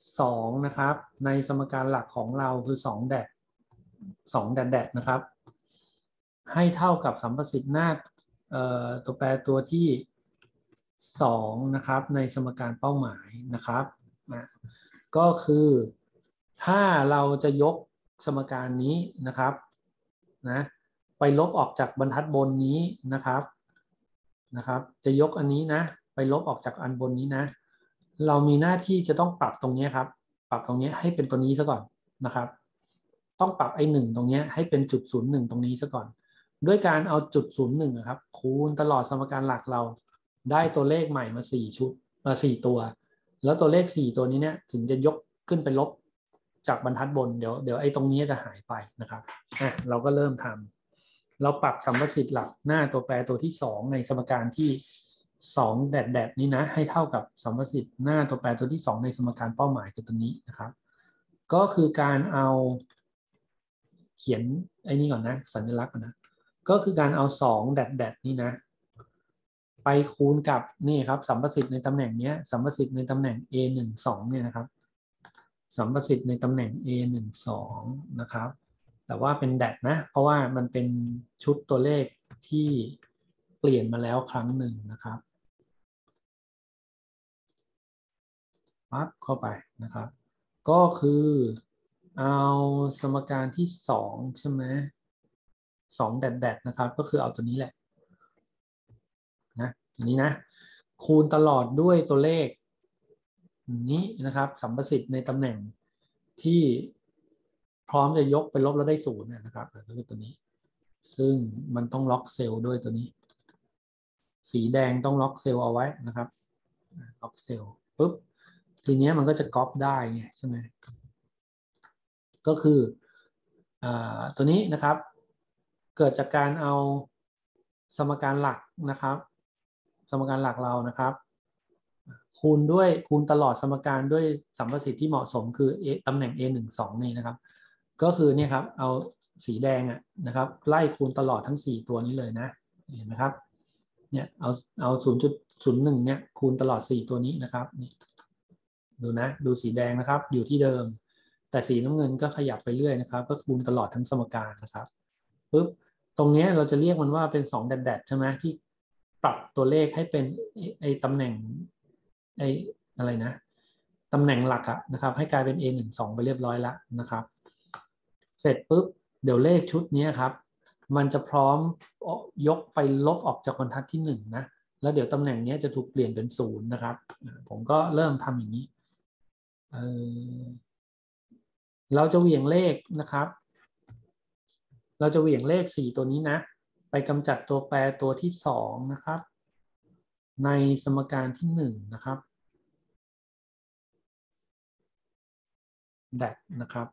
2นะครับในสมการหลักของเราคือ2 แดดนะครับให้เท่ากับสัมประสิทธิ์หน้าตัวแปรตัวที่2นะครับในสมการเป้าหมายนะครับก็คือถ้าเราจะยกสมการนี้นะครับนะไปลบออกจากบรรทัดบนนี้นะครับจะยกอันนี้นะไปลบออกจากอันบนนี้นะเรามีหน้าที่จะต้องปรับตรงนี้ครับปรับตรงนี้ให้เป็นตัวนี้ซะก่อนนะครับต้องปรับไอ้1ตรงนี้ให้เป็นจุด01ตรงนี้ซะก่อนด้วยการเอาจุด01ครับคูณตลอดสมการหลักเราได้ตัวเลขใหม่มา4ชุด4ตัวแล้วตัวเลข4ตัวนี้เนี่ยถึงจะยกขึ้นไปลบจากบรรทัดบนเดี๋ยวไอ้ตรงนี้จะหายไปนะครับเราก็เริ่มทำเราปรับสัมประสิทธิ์หลักหน้าตัวแปรตัวที่2ในสมการที่2แดดนี้นะให้เท่ากับสัมประสิทธิ์หน้าตัวแปรตัวที่2ในสมการเป้าหมายคือตัวนี้นะครับก็คือการเอาเขียนไอ้นี่ก่อนนะสัญลักษณ์ก่อนนะก็คือการเอา2แดดนี้นะไปคูณกับนี่ครับสัมประสิทธิ์ในตำแหน่งนี้สัมประสิทธิ์ในตำแหน่ง A12 เนี่ยนะครับสัมประสิทธิ์ในตำแหน่ง A12 นะครับแต่ว่าเป็นแดดนะเพราะว่ามันเป็นชุดตัวเลขที่เปลี่ยนมาแล้วครั้งหนึ่งนะครับปั๊บเข้าไปนะครับก็คือเอาสมการที่2ใช่ไหม2แดดนะครับก็คือเอาตัวนี้แหละนะอันนี้นะคูณตลอดด้วยตัวเลขนี้นะครับสัมประสิทธิ์ในตำแหน่งที่พร้อมจะยกไปลบแล้วได้0นะครับก็คือตัวนี้ซึ่งมันต้องล็อกเซลล์ด้วยตัวนี้สีแดงต้องล็อกเซลล์เอาไว้นะครับล็อกเซลล์ปุ๊บทีนี้มันก็จะก๊อปได้ไงใช่ไหมก็คือตัวนี้นะครับเกิดจากการเอาสมการหลักนะครับสมการหลักเรานะครับคูณตลอดสมการด้วยสัมประสิทธิ์ที่เหมาะสมคือตำแหน่ง A12 นี่นะครับก็คือเนี่ยครับเอาสีแดงนะครับไล่คูณตลอดทั้ง4ตัวนี้เลยนะเห็นไหมครับเนี่ยเอา 0.01 เนี่ยคูณตลอด4ตัวนี้นะครับนี่ดูนะดูสีแดงนะครับอยู่ที่เดิมแต่สีน้ำเงินก็ขยับไปเรื่อยนะครับก็คูณตลอดทั้งสมการนะครับปุ๊บตรงนี้เราจะเรียกมันว่าเป็น2แดดใช่ไหมที่ปรับตัวเลขให้เป็นไอ้ตำแหน่งไอ้อะไรนะตำแหน่งหลักนะครับให้กลายเป็น A12 ไปเรียบร้อยแล้วนะครับเสร็จปุ๊บเดี๋ยวเลขชุดนี้ครับมันจะพร้อมยกไปลบออกจากบรรทัดที่1นะแล้วเดี๋ยวตำแหน่งนี้จะถูกเปลี่ยนเป็น0นะครับผมก็เริ่มทำอย่างนี้เราจะเหวี่ยงเลขนะครับเราจะเหวี่ยงเลข4ตัวนี้นะไปกำจัดตัวแปรตัวที่2นะครับในสมการที่1นะครับแดดนะครับ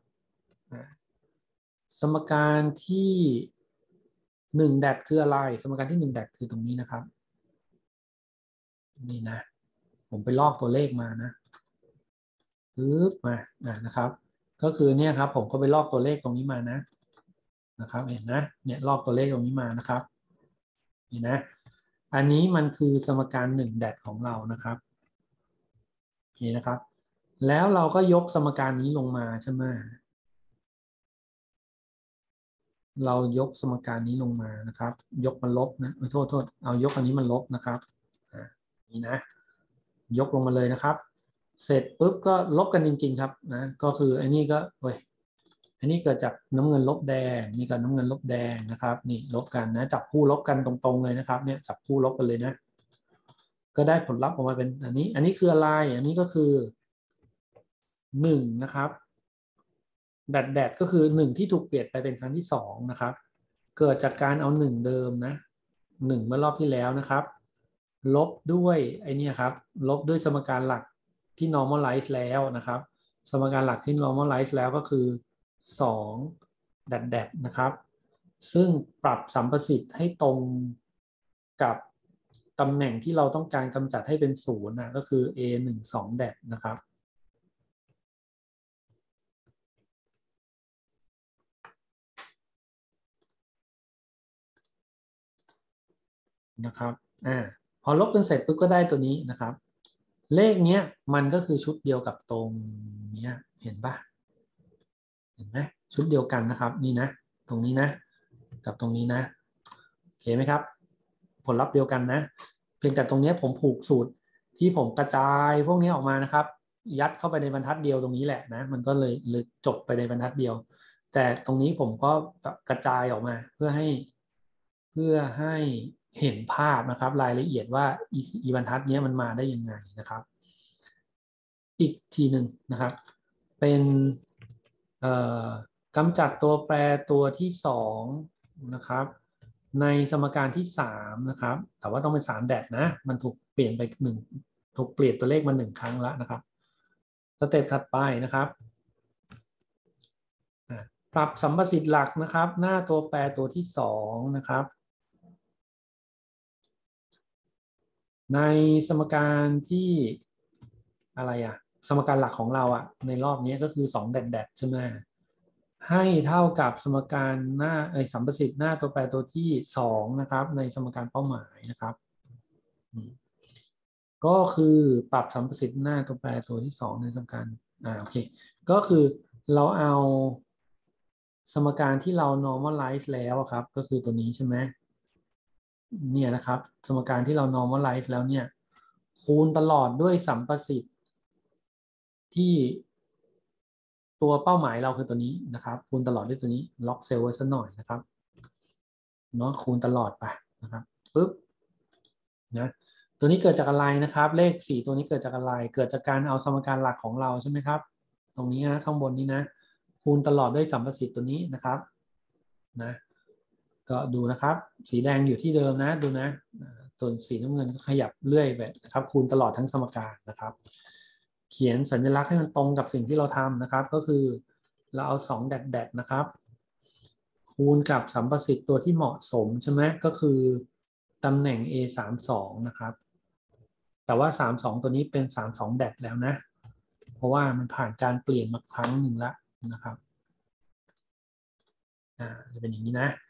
สมการที่1แดดคืออะไรสมการที่1แดดคือตรงนี้นะครับนี่นะผมไปลอกตัวเลขมานะปึ๊บมานะครับก็คือเนี่ยครับผมก็ไปลอกตัวเลขตรงนี้มานะครับเห็นนะเนี่ยลอกตัวเลขตรงนี้มานะครับนี่นะอันนี้มันคือสมการ1แดดของเรานะครับนี่นะครับแล้วเราก็ยกสมการนี้ลงมาใช่ไหมเรายกสมการนี้ลงมานะครับยกมันลบนะโทษเอายกอันนี้มันลบนะครับนี่นะยกลงมาเลยนะครับเสร็จปุ๊บก็ลบกันจริงๆครับนะก็คืออันนี้ก็อันนี้เกิดจากน้ำเงินลบแดงนี่ก็น้ำเงินลบแดงนะครับนี่ลบกันนะจับคู่ลบกันตรงๆเลยนะครับเนี่ยจับคู่ลบกันเลยนะก็ได้ผลลัพธ์ออกมาเป็นอันนี้คืออะไรอันนี้ก็คือ1นะครับแดดก็คือ1ที่ถูกเปลี่ยนไปเป็นครั้งที่2นะครับเกิดจากการเอา1เดิมนะ1เมื่อรอบที่แล้วนะครับลบด้วยไอ้นี่ครับลบด้วยสมการหลักที่ normalize แล้วนะครับสมการหลักที่ normalize แล้วก็คือ2แดดนะครับซึ่งปรับสัมประสิทธิ์ให้ตรงกับตำแหน่งที่เราต้องการกำจัดให้เป็น0นะก็คือ A12 แดดนะครับพอลบกันเสร็จปุ๊บก็ได้ตัวนี้นะครับเลขเนี้ยมันก็คือชุดเดียวกับตรงนี้เห็นปะเห็นไหมชุดเดียวกันนะครับนี่นะตรงนี้นะกับตรงนี้นะเห็นไหมครับผลลัพธ์เดียวกันนะเพียงแต่ตรงนี้ผมผูกสูตรที่ผมกระจายพวกนี้ออกมานะครับยัดเข้าไปในบรรทัดเดียวตรงนี้แหละนะมันก็เลยจบไปในบรรทัดเดียวแต่ตรงนี้ผมก็กระจายออกมาเพื่อให้เห็นภาพนะครับรายละเอียดว่าอีบรรทัดนี้มันมาได้ยังไงนะครับอีกทีหนึ่งนะครับเป็นกำจัดตัวแปรตัวที่2นะครับในสมการที่3นะครับแต่ว่าต้องเป็น3แดดนะมันถูกเปลี่ยนไปถูกเปลี่ยนตัวเลขมา1ครั้งแล้วนะครับสเต็ปถัดไปนะครับปรับสัมประสิทธิ์หลักนะครับหน้าตัวแปรตัวที่2นะครับในสมการที่อะไรสมการหลักของเราในรอบนี้ก็คือ2แดดใช่ไหมให้เท่ากับสมการหน้าสัมประสิทธิ์หน้าตัวแปรตัวที่2นะครับในสมการเป้าหมายนะครับก็คือปรับสัมประสิทธิ์หน้าตัวแปรตัวที่2ในสมการโอเคก็คือเราเอาสมการที่เรา normalize แล้วครับก็คือตัวนี้ใช่ไหมเนี่ยนะครับสมการที่เรา normalize แล้วเนี่ยคูณตลอดด้วยสัมประสิทธิ์ที่ตัวเป้าหมายเราคือตัวนี้นะครับคูณตลอดด้วยตัวนี้ล็อกเซลล์ไว้สักหน่อยนะครับเนาะคูณตลอดไปนะครับปึ๊บนะตัวนี้เกิดจากอะไรนะครับเลข4ตัวนี้เกิดจากอะไรเกิดจากการเอาสมการหลักของเราใช่ไหมครับตรงนี้ข้างบนนี้นะคูณตลอดด้วยสัมประสิทธิ์ตัวนี้นะครับนะก็ดูนะครับสีแดงอยู่ที่เดิมนะดูนะส่วนสีน้ำเงินก็ขยับเรื่อยไปนะครับคูณตลอดทั้งสมการนะครับเขียนสัญลักษณ์ให้มันตรงกับสิ่งที่เราทำนะครับก็คือเราเอา2แดดนะครับคูณกับสัมประสิทธิ์ตัวที่เหมาะสมใช่ไหมก็คือตำแหน่ง A32 นะครับแต่ว่า32ตัวนี้เป็น32แดดแล้วนะเพราะว่ามันผ่านการเปลี่ยนมาครั้งหนึ่งแล้วนะครับจะเป็นอย่างนี้นะ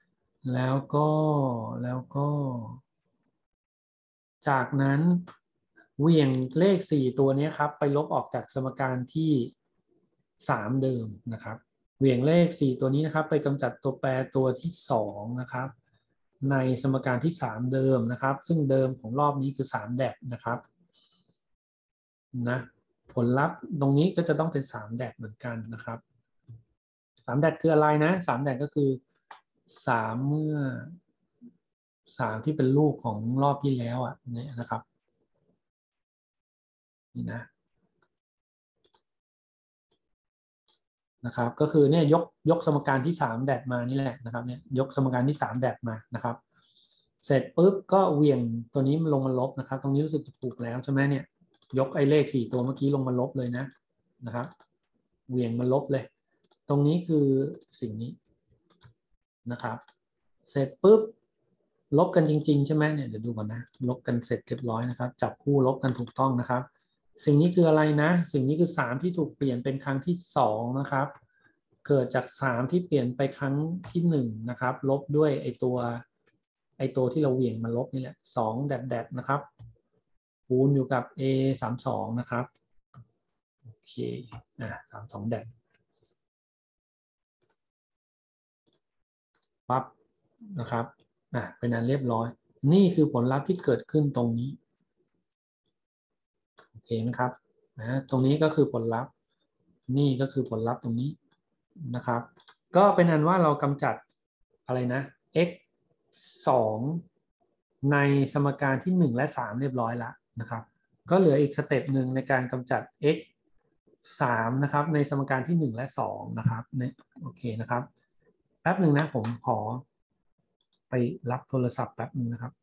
แล้วก็จากนั้นเหวี่ยงเลข4ตัวนี้ครับไปลบออกจากสมการที่3เดิมนะครับเหวี่ยงเลข4ตัวนี้นะครับไปกำจัดตัวแปรตัวที่2นะครับในสมการที่3เดิมนะครับซึ่งเดิมของรอบนี้คือ3แดดนะครับนะผลลัพธ์ตรงนี้ก็จะต้องเป็น3แดดเหมือนกันนะครับ3แดดคืออะไรนะ3แดดก็คือ3เมื่อ3ที่เป็นลูกของรอบที่แล้วเนี่ยนะครับนี่นะครับก็คือเนี่ยยกสมการที่3แดดมานี่แหละนะครับเนี่ยยกสมการที่3แดดมานะครับเสร็จปุ๊บก็เหวี่ยงตัวนี้ลงมาลบนะครับตรงนี้รู้สึกจะถูกแล้วใช่ไหมเนี่ยยกไอ้เลข4ตัวเมื่อกี้ลงมาลบเลยนะครับเหวี่ยงมาลบเลยตรงนี้คือสิ่งนี้นะครับเสร็จปุ๊บลบกันจริงๆใช่ไหมเนี่ยเดี๋ยวดูก่อนนะลบกันเสร็จเรียบร้อยนะครับจับคู่ลบกันถูกต้องนะครับสิ่งนี้คืออะไรนะสิ่งนี้คือ3ที่ถูกเปลี่ยนเป็นครั้งที่2นะครับเกิดจาก3ที่เปลี่ยนไปครั้งที่1นะครับลบด้วยไอตัวที่เราเหวี่ยงมาลบนี่แหละ2แดดนะครับคูณอยู่กับ A32นะครับโอเค32แดดปั๊บนะครับเป็นอันเรียบร้อยนี่คือผลลัพธ์ที่เกิดขึ้นตรงนี้โอเคไหมครับตรงนี้ก็คือผลลัพธ์นี่ก็คือผลลัพธ์ตรงนี้นะครับก็เป็นอันว่าเรากำจัดอะไรนะ x 2ในสมการที่1และ3เรียบร้อยแล้วนะครับก็เหลืออีกสเต็ปหนึ่งในการกำจัด x 3นะครับในสมการที่1และ2นะครับโอเคนะครับแป๊บหนึ่งนะผมขอไปรับโทรศัพท์แป๊บหนึ่งนะครับ